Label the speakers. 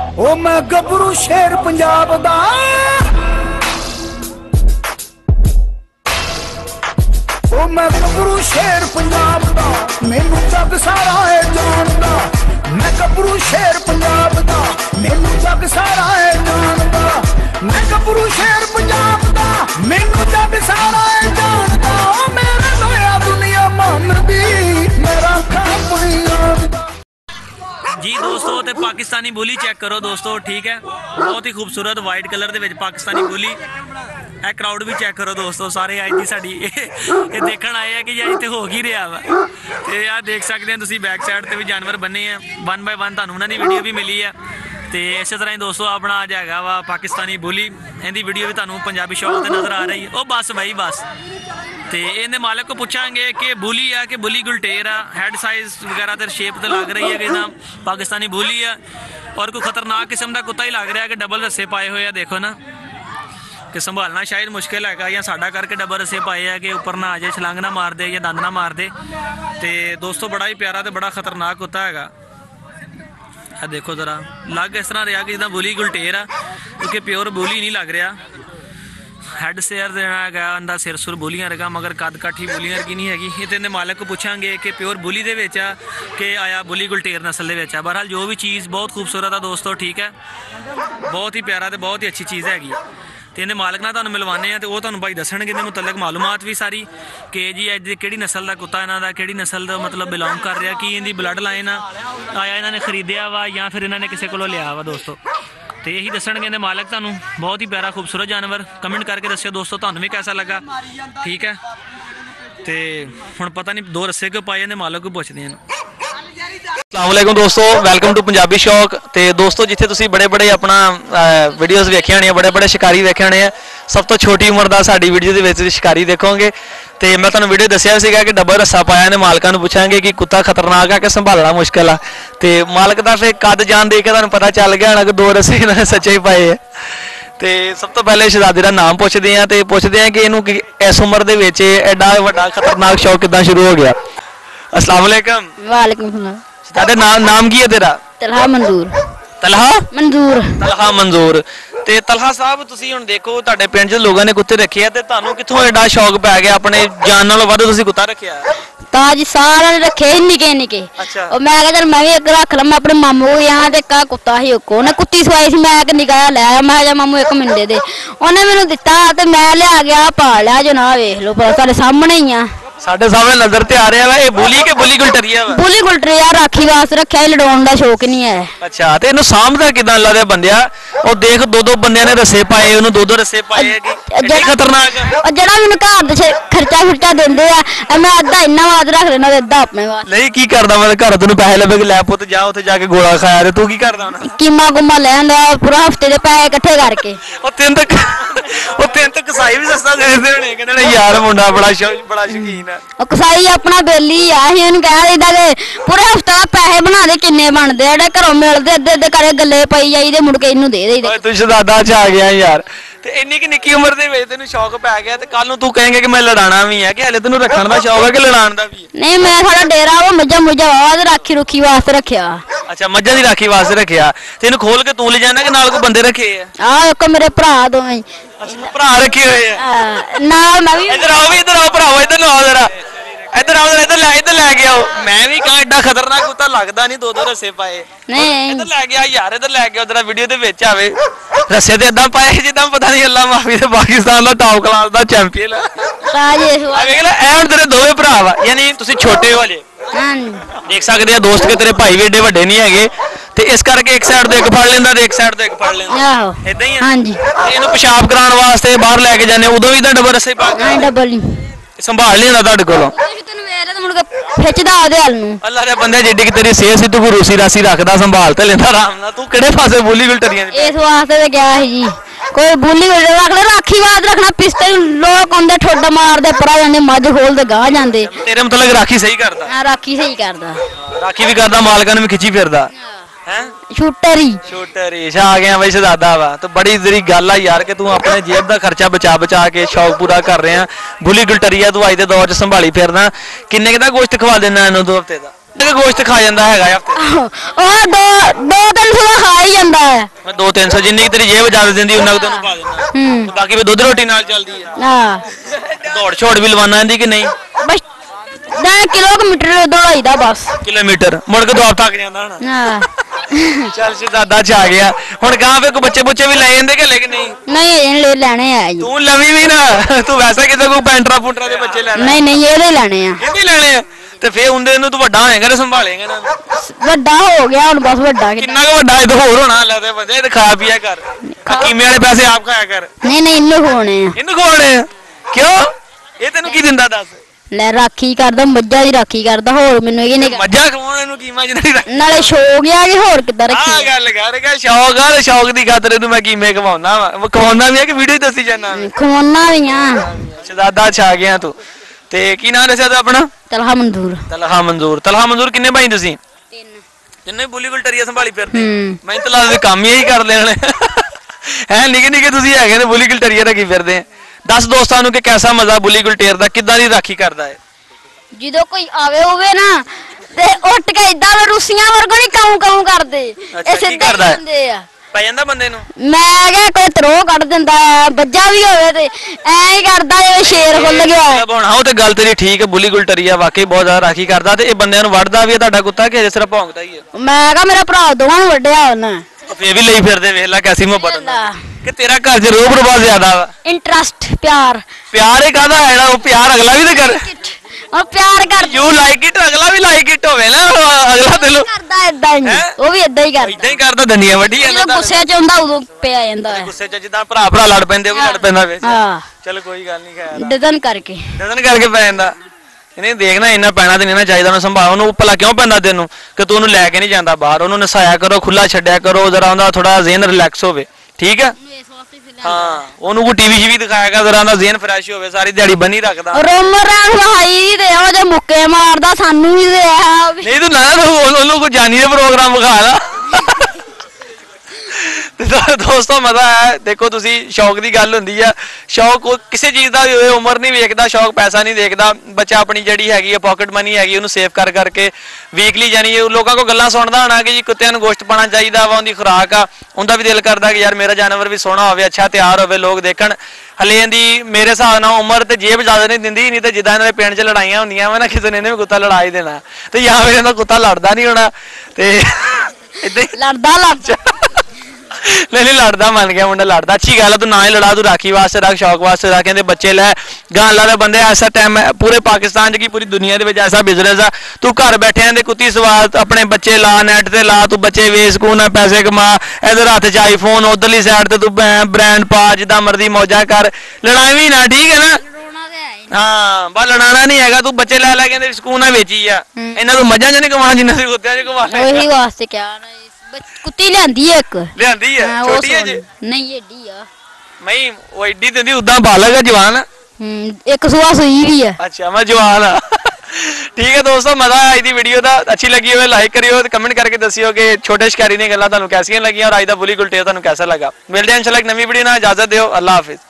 Speaker 1: ओ मैं गबरू शेर पंजाब दा ओ मैं गबरू शेर पंजाब दा मैनू जग सारा है जानदा मैं गबरू शेर पंजाब दा मैनू जग सारा है जानदा मैं गबरू शेर पंजाब दा मैनू जग सारा है जानदा ओ मेरा नया दुनिया मानदी मेरा खापड़ियां
Speaker 2: जी दोस्तों ते पाकिस्तानी बोली चेक करो दोस्तों, ठीक है, बहुत ही खूबसूरत वाइट कलर दे विच पाकिस्तानी बोली। ए क्राउड भी चेक करो दोस्तों, सारे आज दी साडी ये देखण आए हैं कि यार इत्थे हो ही रहा वा। ते यार देख सकते हैं तुसीं बैक साइड ते भी जानवर बने हैं, 1 बाय 1 तुहानूं उन्हां दी वीडियो भी मिली है। तो इस तरह ही दोस्तों अपना अज है वा पाकिस्तानी बोली, इहदी वीडियो भी तुहानूं पंजाबी शॉप ते नज़र आ रही है। ओ बस भाई बस। तो इन्हें मालिक को पूछांगे कि बुली है कि बुली गुलटेर है, हैड साइज वगैरह तो शेप तो लग रही है कि ना पाकिस्तानी बुली है और कोई खतरनाक किस्म का कुत्ता ही लग रहा है कि डबल रस्से पाए हुए हैं। देखो ना कि संभालना शायद मुश्किल है या साडा करके डबल रस्से पाए है कि ऊपर ना आ जाए, छलांग ना मार दे या दंद ना मार दे। तो दोस्तों बड़ा ही प्यारा तो बड़ा खतरनाक कुत्ता है। देखो जरा लग इस तरह रहा कि जिदा बुली गुलटेर है, क्योंकि प्योर बुली नहीं लग रहा। हैड शेयर देना है अंदा सिर सुर बोलियां रहेगा, मगर कद काठी बोलियां की नहीं हैगी। ये तो इन्हें मालिक को पूछांगे कि प्योर बुली दे विच आ कि आया बुली गुलटेर नस्ल दे विच आ। बहरहाल जो भी चीज़ बहुत खूबसूरत है दोस्तों, ठीक है, बहुत ही प्यारा तो बहुत ही अच्छी चीज़ हैगी। तो इन्हें मालिक ना तुहानूं मिलवाने हैं, तो वो तुहानूं भाई दसणगे इहदे मुतलक मालूमात भी सारी कि जी अज किहड़ी नस्ल का कुत्ता इन्हां दा, किहड़ी नस्ल दा मतलब बिलोंग कर रहा, कि इहदी ब्लड लाइन आया इन्होंने खरीदिया वा या फिर इन्होंने किसी को लिया वा दोस्तों। तो यही दसणगे इहदे मालिक तुहानूं। बहुत ही प्यारा खूबसूरत जानवर, कमेंट करके दस्सिओ दोस्तों तुहानूं भी कैसा लगा, ठीक है। तो हुण पता नहीं 2 रस्से क्यों पाए, इहदे मालिक को पुछदे हैं।
Speaker 3: अस्सलाम वालेकुम दोस्तों, वेलकम टू पंजाबी शौक। तो दोस्तों जिथे तुसीं बड़े बड़े अपना वीडियोज़ वेखे होने, बड़े बड़े शिकारी वेखे होने, सब तो छोटी उम्र का साडी वीडियो दे विच शिकारी देखोगे। तो मैं तुहानूं वीडियो दस्सिया सीगा कि डबल रस्सा पाया ने मालकां नूं पुछांगे कि कुत्ता खतरनाक है कि संभालना मुश्किल है। तो मालक का फिर कद जान दे के तुहानूं पता चल गया होना कि 2 रस्से इन्होंने सच्चे ही पाए है। तो सब तो पहले शहजादे का नाम पुछदे हैं, तो पुछदे हैं कि इनू इस उम्र दे विच एडा वड्डा खतरनाक शौक किदां शुरू हो गया। अस्सलाम वालेकुम।
Speaker 4: वालेकुम सलाम।
Speaker 3: शहजादे नाम की है तेरा?
Speaker 4: तलहा मंजूर।
Speaker 3: तलहा
Speaker 4: मंजूर।
Speaker 3: तलहा मंजूर। ते तलहा साहब तुसीं हुण देखो तुहाडे पिंड च लोगों ने कुत्ते रखे हैं, ते तुहानूं कित्थों एडा शौक पै गया अपने जान नालों वध तुसीं कुत्ता रखिया?
Speaker 4: ताजी सारे रखे निके निके।
Speaker 3: अच्छा।
Speaker 4: और मैं कहा चल मैं भी एक रख ला, मैं अपने मामू को यहाँ ते का कुत्ता ही उन्हें कुत्ती सवाई सी, मैं एक निकाया लिया, मैं जा मामू एक मिंटे दे, उन्हें मैनू दिता ते मैं लिया गया पाल लिया। जो ना वेख लो पर सारे सामने ही आ,
Speaker 3: साडे सामने नजर ते आ रहा है। ये बुली के बुली गुलटरिया वा? बुली
Speaker 4: गुलटरिया राखी वास्ते रखा, लड़ाउण दा शौक नहीं है।
Speaker 3: अच्छा, ते इहनूं सामभदा किदां लगदा बंदिया? ओ देख 2-2 बंदियां ने रस्से पाए, ओनू 2-2 रस्से पाए है कि एडी खतरनाक है। और
Speaker 4: जड़ा मैनूं घर दे खर्चा दिंदे आ, मैं अद्धा इन्ना वास्ते रख लेना ते अद्धा अपने वास्ते।
Speaker 3: नहीं की करदा मैं घर तैनूं पैसे लभे कि लै पुੱਤ जा उत्थे जाके गोला खाया, ते तू की करदा हुण?
Speaker 4: कीमा गुमा ले आंदा पूरा हफ्ते दे पैसे इकट्ठे करके।
Speaker 3: ओ तेन तक कसाई भी सस्ता दे दिंदे होणे, कहंदे ने यार मुंडा बड़ा शौकीन है।
Speaker 4: ओ कसाई अपना बेली आ ही उन्हें कह दिंदा कि पूरे हफ्ते दा पैसे बना दे, किन्ने बनदे जेड़े घरों मिलदे अद्धे अद्धे करे गल्ले पई जाईदे, मुड़ के इनू दे देईदे।
Speaker 3: ओए तू शहजादा च आ गया यार। ते इन्नी कि निक्की उम्र दे विच तैनूं शौक पै गया, ते कल नूं तू कहेंगे कि मैं लड़ाना भी है, कि हले तैनूं रखण दा शौक है कि लड़ाण दा भी?
Speaker 4: नहीं, मैं साडा डेरा वा मज्झां मुज्झां वा ते राखी रुखी वास्ते रखिया।
Speaker 3: अच्छा, मज्झां दी राखी वास्ते रखिया। ते इनूं खोल के तू ले जाना कि नाल कोई बंदे रखे है?
Speaker 4: एक मेरे भरा दोवें।
Speaker 3: अच्छा, भरा रखे हुए है
Speaker 4: नाल मैं भी।
Speaker 3: इधर आओ भराओ, इधर आओ जरा, इधर आओ जरा, इधर लै के आओ। मैं भी कहां एडा खतरनाक कुत्ता लगदा नहीं, 2-2 रस्से पाए।
Speaker 4: नहीं
Speaker 3: इधर लै गया यार, इधर लै गया जरा, वीडियो दे विच आवे। रस्से ते इदां पाए जिद्दां पता नहीं अल्लाह माफी ते पाकिस्तान दा टॉप क्लास दा चैंपियन है। देख ले ऐ तेरे दोवें भरा वा, यानी तुसीं छोटे हो जे। देख सकते हैं दोस्त के तेरे भाई भी एडे वड्डे नहीं है, ते इस करके एक साइड तो एक फड़ लेंदा ते एक साइड तो एक फड़ लेंदा, इदां ही है। हां जी। इहनूं पेशाब कराउण वास्ते बाहर लैके जाने उदों भी डबल रस्से पा के
Speaker 4: डबल ही
Speaker 3: संभाल लेंदा तुहाडे कोलों। अल्लाह दे बंदे जिड्डी कि तेरी सेहत सी, तू कोई रूसी रासी रखदा संभाल ते लेंदा आराम नाल। तू किहड़े पासे बुली गुलटरियां
Speaker 4: इस वास्ते ते गया है जी, कोई बुली रख ले, राखी वाद रखना, पिस्ते लोग आंदे ठोड मारदे परा जांदे, मੱਝ खोलदे गाह जांदे।
Speaker 3: तेरे मतलब राखी सही करदा?
Speaker 4: हां, राखी सही करदा,
Speaker 3: राखी भी करदा, मालकां ने भी खिची फिरदा है।
Speaker 4: शूटर ही
Speaker 3: आ गया भाई शहजादा वा। तो बड़ी तेरी गल है यार कि तू अपने जेब का खर्चा बचा के शौक पूरा कर रहे हैं। बुली गुलटरिया तू अज के दौर च संभाली फिरना। किन्ने का गोश्त खवा देना इन्हू 2 हफ्ते का? गोश्त खा जाता है हफ्ते?
Speaker 4: 2-3 खा ही जाता है।
Speaker 3: ਮੈਂ 2-300 ਜਿੰਨੀ ਕੁ ਤੇਰੀ ਜੇਬ ਇਜਾਜ਼ਤ ਦਿੰਦੀ ਉਹਨਾਂ ਕੁ ਤੈਨੂੰ ਪਾ ਦਿੰਦਾ ਤੇ ਬਾਕੀ ਵੀ ਦੁੱਧ ਰੋਟੀ ਨਾਲ ਚੱਲਦੀ ਹੈ
Speaker 4: ਹਾਂ
Speaker 3: ਦੌੜ ਛੋੜ ਵੀ ਲਵਾਨਾ ਆਂਦੀ ਕਿ ਨਹੀਂ
Speaker 4: ਬਸ 10 ਕਿਲੋਮੀਟਰ ਦੌੜਾਈਦਾ ਬਸ
Speaker 3: ਕਿਲੋਮੀਟਰ ਮੁੜ ਕੇ ਦੁਆਬ ਥੱਕ ਜਾਂਦਾ ਹੁਣ
Speaker 4: ਹਾਂ
Speaker 3: ਚੱਲ ਸ਼ਹਜ਼ਾਦਾ ਚ ਆ ਗਿਆ ਹੁਣ ਗਾਂ ਫੇ ਕੋ ਬੱਚੇ ਬੁੱਚੇ ਵੀ ਲੈ ਜਾਂਦੇ ਕਿ ਲੈ ਕੇ ਨਹੀਂ
Speaker 4: ਨਹੀਂ ਇਹ ਲੈਣੇ ਆ ਜੀ
Speaker 3: ਤੂੰ ਲਵੀ ਵੀ ਨਾ ਤੂੰ ਵੈਸਾ ਕਿਤੇ ਕੋਈ ਪੈਂਟਰਾ ਪੁੰਟਰਾ ਦੇ ਬੱਚੇ ਲੈਣਾ
Speaker 4: ਨਹੀਂ ਇਹਦੇ ਲੈਣੇ ਆ
Speaker 3: ਇਹ ਵੀ ਲੈਣੇ ਆ ਤੇ ਫੇ ਹੁੰਦੇ ਨੂੰ ਤੂੰ ਵੱਡਾ ਹੋਏਗਾ ਤੇ ਸੰਭਾਲੇਗਾ ਨਾ
Speaker 4: ਵੱਡਾ ਹੋ ਗਿਆ ਹੁਣ ਬਸ ਵੱਡਾ
Speaker 3: ਕਿੰਨਾ ਕੁ ਵੱਡਾ ਇਹ ਤਾਂ ਹੋਰ ਹੋਣਾ ਲੱਗਦਾ ਬੰਦੇ ਇਹ ਤਾਂ ਖਾ ਪੀਆ ਕਰ ਕੀਮੇ ਵਾਲੇ ਪੈਸੇ ਆਪ ਖਾਇਆ ਕਰ
Speaker 4: ਨਹੀਂ ਇਹਨੂੰ ਹੋਣੇ ਆ
Speaker 3: ਇਹਨੂੰ ਖਵਾਉਣੇ ਆ ਕਿਉਂ ਇਹ ਤੈਨੂੰ ਕੀ ਦਿੰਦਾ ਦੱਸ
Speaker 4: ਲੈ ਰਾਖੀ ਕਰਦਾ ਮੱਝਾਂ ਦੀ ਰਾਖੀ ਕਰਦਾ ਹੋਰ ਮੈਨੂੰ ਇਹ ਨਹੀਂ
Speaker 3: ਮੱਝਾਂ ਖਵਾਉਣ ਇਹਨੂੰ ਕੀਮਾ ਜਿਹਨਾਂ ਦੀ
Speaker 4: ਨਾਲੇ ਸ਼ੌਕ ਆ ਕਿ ਹੋਰ ਕਿੱਦਾਂ
Speaker 3: ਆਹ
Speaker 4: ਰੱਖੀ
Speaker 3: ਗੱਲ ਕਰੇਗਾ ਸ਼ੌਕ ਆ ਤੇ ਸ਼ੌਕ ਦੀ ਖਾਤਰ ਇਹਨੂੰ ਮੈਂ ਕੀਮੇ ਖਵਾਉਣਾ ਵਾ ਖਵਾਉਣਾ ਵੀ ਆ ਕਿ ਵੀਡੀਓ ਦੱਸੀ ਜਾਣਾ
Speaker 4: ਖਵਾਉਣਾ ਵੀ ਆ
Speaker 3: ਸ਼ਹਜ਼ਾਦਾ ਛਾ ਗਿਆ ਤੂੰ ਤੇ ਕੀ ਨਾਮ ਦੱਸਿਆ ਤੂੰ ਆਪਣਾ
Speaker 4: ਤਲਹਾ ਮਨਜ਼ੂਰ
Speaker 3: ਤਲਹਾ ਮਨਜ਼ੂਰ ਕਿੰਨੇ ਭਾਈ ਤੁਸੀਂ ਤਿੰਨੇ ਬੁਲੀਗੁਲ ਟਰੀਆ ਸੰਭਾਲੀ ਫਿਰਦੇ ਮੈਂ ਤਾਂ ਲੱਗਦਾ ਕੰਮ ਹੀ ਇਹੀ ਕਰ ਲੈਣੇ ਹੈ ਨਿੱਕੇ ਤੁਸੀਂ ਹੈਗੇ ਨੇ ਬੁਲੀਗੁਲ ਟਰੀਆ ਰੱਖੀ ਫਿਰਦੇ ਆ ਦੱਸ ਦੋਸਤਾਂ ਨੂੰ ਕਿ ਕਿਹਦਾ ਮਜ਼ਾ ਬੁਲੀਗੁਲ ਟੇਰ ਦਾ ਕਿੱਦਾਂ ਦੀ ਰਾਖੀ ਕਰਦਾ ਹੈ
Speaker 4: ਜਦੋਂ ਕੋਈ ਆਵੇ ਹੋਵੇ ਨਾ ਤੇ ਉੱਠ ਕੇ ਇਦਾਂ ਰੁੱਸੀਆਂ ਵਰਗੋਂ ਨਹੀਂ ਕਾਉਂ ਕਰਦੇ ਇਹ ਸਿੱਧੇ
Speaker 3: ਕਰਦਾ ਹੈ?
Speaker 4: ਹੁੰਦੇ ਆ
Speaker 3: ਪੈ ਜਾਂਦਾ ਬੰਦੇ ਨੂੰ
Speaker 4: ਮੈਂ ਕਿਹਾ ਕੋਈ ਤਰੋ ਕੱਢ ਦਿੰਦਾ ਆ ਬੱਜਾ ਵੀ ਹੋਵੇ ਤੇ ਐਂ ਹੀ ਕਰਦਾ ਜਿਵੇਂ ਸ਼ੇਰ ਖੁੱਲ ਗਿਆ
Speaker 3: ਹੁਣ ਉਹ ਤੇ ਗੱਲ ਤੇਰੀ ਠੀਕ ਹੈ ਬੁਲੀਗੁਲ ਟਰੀਆ ਵਾਕਈ ਬਹੁਤ ਜ਼ਿਆਦਾ ਰਾਖੀ ਕਰਦਾ ਤੇ ਇਹ ਬੰਦਿਆਂ ਨੂੰ ਵੜਦਾ ਵੀ ਹੈ ਤੁਹਾਡਾ ਕੁੱਤਾ ਕਿ ਅਜੇ ਸਿਰਫ ਭੌਂਕਦਾ ਹੀ ਹੈ
Speaker 4: ਮੈਂ ਕਿਹਾ ਮੇਰਾ ਭਰਾ ਦੋਵਾਂ ਨੂੰ ਵੱਢਿਆ ਉਹਨੇ
Speaker 3: ਫੇਰ ਵੀ ਲਈ ਫਿਰਦੇ ਵੇਖ ਲੈ ਕੈਸੀ ਮੁਹੱਬਤ ਹੁੰਦਾ ਕਿ ਤੇਰਾ ਘਰ 'ਚ ਰੋਹ ਪ੍ਰਭਾਵ ਜ਼ਿਆਦਾ ਵਾ
Speaker 4: ਇੰਟਰਸਟ ਪਿਆਰ
Speaker 3: ਪਿਆਰ ਕਾਹਦਾ ਹੈ ਜਿਹੜਾ ਉਹ ਪਿਆਰ ਅਗਲਾ ਵੀ ਤੇ ਕਰ
Speaker 4: ਉਹ ਪਿਆਰ ਕਰਦਾ
Speaker 3: ਯੂ ਲਾਈਕ ਇਟ ਅਗਲਾ ਵੀ ਲਾਈਕ ਇਟ ਹੋਵੇ ਨਾ ਅਗਲਾ ਤੈਨੂੰ
Speaker 4: ਕਰਦਾ ਇਦਾਂ ਹੀ ਉਹ ਵੀ ਇਦਾਂ ਹੀ ਕਰਦਾ
Speaker 3: ਇਦਾਂ ਹੀ ਕਰਦਾ ਦੰਦੀਆਂ ਵੱਡੀ
Speaker 4: ਜਦੋਂ ਗੁੱਸੇ 'ਚ ਹੁੰਦਾ ਉਦੋਂ ਪਿਆ ਜਾਂਦਾ ਹੈ
Speaker 3: ਗੁੱਸੇ 'ਚ ਜਿੱਦਾਂ ਭਰਾ ਲੜ ਪੈਂਦੇ ਉਹ ਵੀ ਲੜ ਪੈਂਦਾ ਵਿੱਚ
Speaker 4: ਹਾਂ
Speaker 3: ਚਲ ਕੋਈ ਗੱਲ ਨਹੀਂ ਖੈਰ
Speaker 4: ਡਦਨ ਕਰਕੇ
Speaker 3: ਡਦਨ ਕਰਕੇ ਪੈ ਜਾਂਦਾ ਇਹਨੇ ਦੇਖਣਾ ਇੰਨਾ ਪੈਣਾ ਤੇ ਨਹੀਂ ਨਾ ਚਾਹੀਦਾ ਉਹਨੂੰ ਸੰਭਾਲ ਉਹਨੂੰ ਭਲਾ ਕਿਉਂ ਪੈਂਦਾ ਤੈਨੂੰ ਕਿ ਤੂੰ ਉਹਨੂੰ ਲੈ ਕੇ ਨਹੀਂ ਜਾਂਦਾ ਬਾਹਰ ਉਹਨੂੰ ਨਸਾਇਆ ਕਰੋ ਖੁੱਲਾ ਛੱਡਿਆ ਕਰੋ ਜ਼ਰਾ ਉਹਦਾ ਥੋੜਾ ਜ਼ਿਹਨ ਰਿਲੈਕਸ ਹੋਵੇ ਠੀਕ ਹੈ ਹਾਂ ਉਹਨੂੰ ਕੋਈ ਟੀਵੀ ਸ਼ੀਵੀ ਦਿਖਾਇਆ ਕਰ ਜ਼ਰਾ ਉਹਦਾ ਜ਼ਿਹਨ ਫਰੈਸ਼ ਹੋਵੇ ਸਾਰੀ ਦਿਹਾੜੀ ਬੰਨੀ ਰੱਖਦਾ
Speaker 4: ਰੋਮਰਾਂ ਹਾਈ ਦੇ ਉਹ ਜੇ ਮੁੱਕੇ ਮਾਰਦਾ ਸਾਨੂੰ ਵੀ ਦੇ ਆ
Speaker 3: ਨਹੀਂ ਤੂੰ ਨਾ ਉਹਨੂੰ ਕੋਈ ਜਾਨੀ ਦੇ ਪ੍ਰੋਗਰਾਮ ਵਿਖਾ ਲਾ ਦੋਸਤੋ ਮਜ਼ਾ ਹੈ ਦੇਖੋ ਤੁਸੀਂ ਸ਼ੌਕ ਦੀ ਗੱਲ ਹੁੰਦੀ ਆ ਸ਼ੌਕ ਕਿਸੇ ਚੀਜ਼ ਦਾ ਵੀ ਹੋਵੇ ਉਮਰ ਨਹੀਂ ਵੇਖਦਾ ਸ਼ੌਕ ਪੈਸਾ ਨਹੀਂ ਦੇਖਦਾ ਬੱਚਾ ਆਪਣੀ ਜਿਹੜੀ ਹੈਗੀ ਆ ਪਾਕਟ ਮਨੀ ਹੈਗੀ ਉਹਨੂੰ ਸੇਵ ਕਰਕੇ ਵੀਕਲੀ ਜਾਨੀ ਲੋਕਾਂ ਕੋ ਗੱਲਾਂ ਸੁਣਦਾ ਹੋਣਾ ਕਿ ਜੀ ਕੁੱਤਿਆਂ ਨੂੰ ਗੋਸ਼ਤ ਪਾਣਾ ਚਾਹੀਦਾ ਵਾ ਉਹਦੀ ਖੁਰਾਕ ਆ ਉਹਦਾ ਵੀ ਦਿਲ ਕਰਦਾ ਕਿ ਯਾਰ ਮੇਰਾ ਜਾਨਵਰ ਵੀ ਸੋਹਣਾ ਹੋਵੇ ਅੱਛਾ ਤਿਆਰ ਹੋਵੇ ਲੋਕ ਦੇਖਣ ਹਲੇ ਇਹਦੀ ਮੇਰੇ ਹਿਸਾਬ ਨਾਲ ਉਮਰ ਤੇ ਜੇਬ ਜ਼ਿਆਦਾ ਨਹੀਂ ਦਿੰਦੀ ਨਹੀਂ ਤੇ ਜਿੱਦਾਂ ਇਹਨਾਂ ਦੇ ਪਿੰਡ 'ਚ ਲੜਾਈਆਂ ਹੁੰਦੀਆਂ ਵਾ ਨਾ ਕਿਸੇ ਨੇ ਇਹਨੇ ਵੀ ਕੁੱਤਾ ਲੜਾ ਹੀ ਦੇਣਾ ਤੇ ਜਾਂ ਫਿਰ ਇਹਦਾ ਕੁੱਤਾ ਲੜਦਾ ਨਹੀਂ ਹੋਣਾ ਤੇ ਏਦਾਂ
Speaker 4: ਲੜਦਾ
Speaker 3: ਨਹੀਂ ਲੜਦਾ ਮੰਨ ਗਿਆ ਮੁੰਡਾ ਲੜਦਾ ਅੱਛੀ ਗੱਲ ਹੈ ਤੂੰ ਨਾ ਹੀ ਲੜਾ ਤੂੰ ਰਾਖੀ ਵਾਸਤੇ ਰੱਖ ਸ਼ੌਕ ਵਾਸਤੇ ਰੱਖ ਕਹਿੰਦੇ ਬੱਚੇ ਲੈ ਗਾਂ ਅੱਲਾ ਦੇ ਬੰਦੇ ਐਸਾ ਟਾਈਮ ਪੂਰੇ ਪਾਕਿਸਤਾਨ 'ਚ ਕੀ ਪੂਰੀ ਦੁਨੀਆ ਦੇ ਵਿੱਚ ਐਸਾ ਬਿਜ਼ਨਸ ਆ ਤੂੰ ਘਰ ਬੈਠਿਆਂ ਦੇ ਕੁੱਤੀ ਸਵਾਦ ਆਪਣੇ ਬੱਚੇ ਲਾ ਨੈਟ ਤੇ ਲਾ ਤੂੰ ਬੱਚੇ ਵੇਚ ਸਕੂਨ ਪੈਸੇ ਕਮਾ ਇਧਰ ਹੱਥ 'ਚ ਆਈਫੋਨ ਉਧਰਲੀ ਸਾਈਡ ਤੇ ਤੂੰ ਬ੍ਰਾਂਡ ਪਾ ਜਿੱਦਾਂ ਮਰਜ਼ੀ ਮੌਜਾਂ ਕਰ ਲੜਾਈ ਨਾ ਠੀਕ ਹੈ ਨਾ ਹਾਂ ਬਸ ਲੜਾਣਾ ਨਹੀਂ ਹੈਗਾ ਤੂੰ ਬੱਚੇ ਲੈ ਕਹਿੰਦੇ ਸਕੂਨ ਨਾਲ ਵੇਚੀ ਆ ਇਹਨਾਂ ਤੋਂ ਮੱਝਾਂ 'ਚ ਨਹੀਂ ਕਮਾਉਣਾ ਜਿੰਨਾ ਸੀ ਕੁੱਤਿਆਂ 'ਚ ਕਮਾ ਲੈ
Speaker 4: ਉਹੀ ਵਾਸਤੇ ਕਿਹਾ ਕੁੱਤੀ ਲਿਆਂਦੀ ਹੈ ਇੱਕ
Speaker 3: ਲਿਆਂਦੀ ਹੈ ਛੋਟੀ ਹੈ ਜੀ
Speaker 4: ਨਹੀਂ ਏਡੀ ਆ
Speaker 3: ਨਹੀਂ ਉਹ ਏਡੀ ਦਿੰਦੀ ਉਦਾਂ ਬਾਲਗ ਹੈ ਜਵਾਨ
Speaker 4: ਇੱਕ ਸੁਆ ਸੂਈ ਵੀ ਹੈ
Speaker 3: ਅੱਛਾ ਮੈਂ ਜਵਾਨ ਆ ਠੀਕ ਹੈ ਦੋਸਤੋ ਮਜ਼ਾ ਆਇਆ ਇਹਦੀ ਵੀਡੀਓ ਦਾ ਅੱਛੀ ਲੱਗੀ ਹੋਵੇ ਲਾਈਕ ਕਰਿਓ ਤੇ ਕਮੈਂਟ ਕਰਕੇ ਦੱਸਿਓ ਕਿ ਛੋਟੇ ਸ਼ਿਕਾਰੀ ਦੀਆਂ ਗੱਲਾਂ ਤੁਹਾਨੂੰ ਕੈਸੀਆਂ ਲੱਗੀਆਂ ਔਰ ਅੱਜ ਦਾ ਬੁਲੀਗੁਲ ਟੇਰ ਤੁਹਾਨੂੰ ਕੈਸਾ ਲੱਗਾ ਮਿਲਦੇ ਹਾਂ ਇਨਸ਼ਾਅੱਲਾ ਇੱਕ ਨਵੀਂ ਵੀਡੀਓ ਨਾਲ ਇਜਾਜ਼ਤ ਦਿਓ ਅੱਲਾ ਹਾਫਿਜ਼